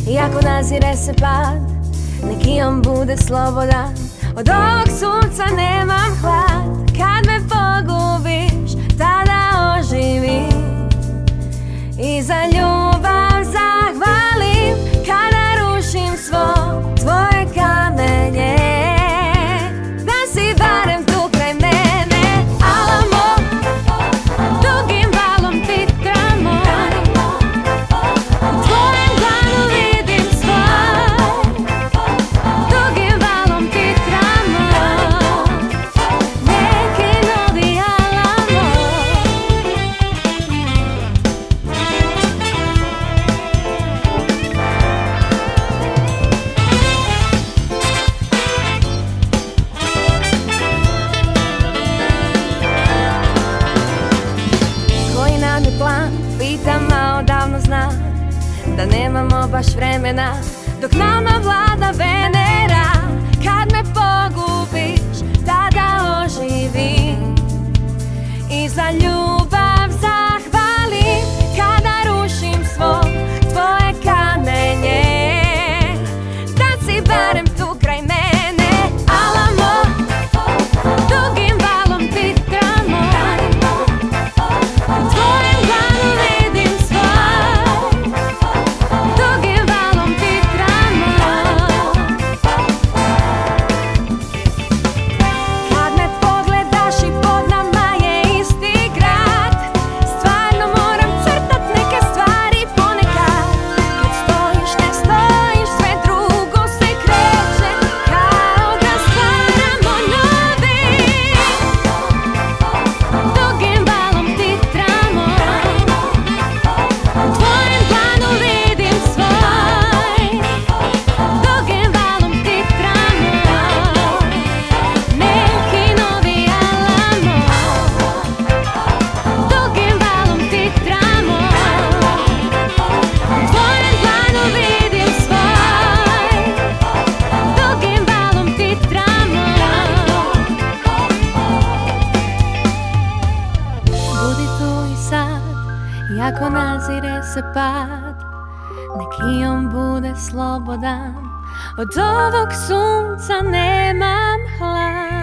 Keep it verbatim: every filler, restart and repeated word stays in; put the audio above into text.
Iako nazire se pad, neki on bude slobodan. Od ovog sunca nemam hlad. Kad me pogubiš, tada oživim. I za ljubav zahvalim. Kada rušim svo tvoje kamenje, da si barem tu kraj mene. Alamo, dugim valom ti tramo. U tvojem dlanu vidim svoj. Dugim valom ti tramo. Neki novi Alamo. Koji nam je plan, pitam, a odavno znam da nemamo baš vremena, dok nama vlada Venera. Kad me pogubiš, tada oživim. I za ljubav zahvalim. Kada rušim svo tvoje kamenje, da si barem tu kraj mene. Alamo, dugim valom ti tramo. U tvojem dlanu vidim svoj. Dugim valom ti tramo. Kad me pogledaš i pod nama je isti grad, stvarno moram crtat neke stvari ponekad. Kad stojiš, ne stojiš, sve drugo se kreće, kao da stvaramo novi. Dugim valom ti tramo. U tvojem dlanu vidim svoj. Dugim valom ti tramo. Neki novi Alamo. Dugim valom ti tramo. U tvojem dlanu vidim svoj. Dugim valom ti tramo. Budi tu i sad, iako nazire se pad, neki on bude slobodan. Od ovog sunca nemam hlad.